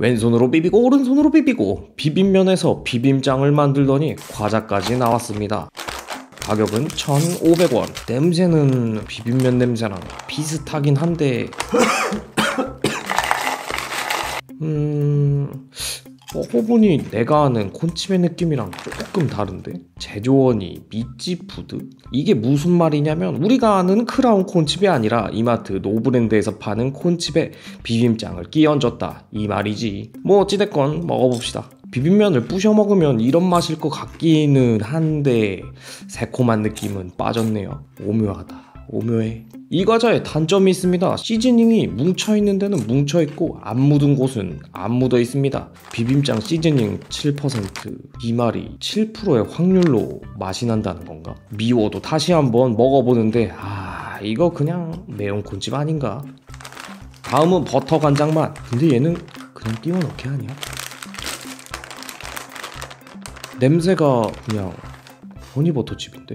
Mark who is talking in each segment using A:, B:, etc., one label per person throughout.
A: 왼손으로 비비고 오른손으로 비비고 비빔면에서 비빔장을 만들더니 과자까지 나왔습니다. 가격은 1,500원. 냄새는 비빔면 냄새랑 비슷하긴 한데 먹어보니 내가 아는 콘칩의 느낌이랑 조금 다른데? 제조원이 미찌푸드? 이게 무슨 말이냐면 우리가 아는 크라운 콘칩이 아니라 이마트 노브랜드에서 파는 콘칩에 비빔장을 끼얹었다 이 말이지. 뭐 어찌됐건 먹어봅시다. 비빔면을 부셔 먹으면 이런 맛일 것 같기는 한데 새콤한 느낌은 빠졌네요. 오묘하다. 오묘해. 이 과자에 단점이 있습니다. 시즈닝이 뭉쳐있는 데는 뭉쳐있고 안 묻은 곳은 안 묻어 있습니다. 비빔장 시즈닝 7%, 이 말이 7%의 확률로 맛이 난다는 건가? 미워도 다시 한번 먹어보는데 이거 그냥 매운 콘칩 아닌가? 다음은 버터 간장 맛. 근데 얘는 그냥 띄워 넣기 아니야? 냄새가 그냥 허니버터칩인데?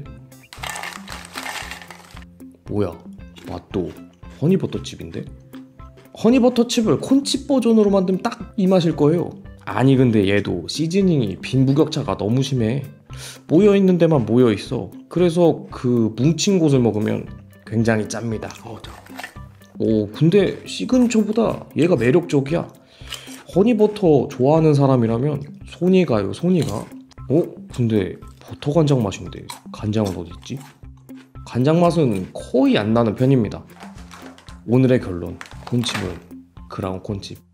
A: 뭐야, 맛도 허니버터칩인데? 허니버터칩을 콘칩 버전으로 만들면 딱 이 맛일 거예요. 아니 근데 얘도 시즈닝이 빈부격차가 너무 심해. 모여있는 데만 모여있어. 그래서 그 뭉친 곳을 먹으면 굉장히 짭니다. 근데 시그니처보다 얘가 매력적이야. 허니버터 좋아하는 사람이라면 손이 가요. 손이 가. 근데 버터 간장 맛인데 간장은 어디 있지? 간장 맛은 거의 안 나는 편입니다. 오늘의 결론, 콘칩은 크라운 콘칩.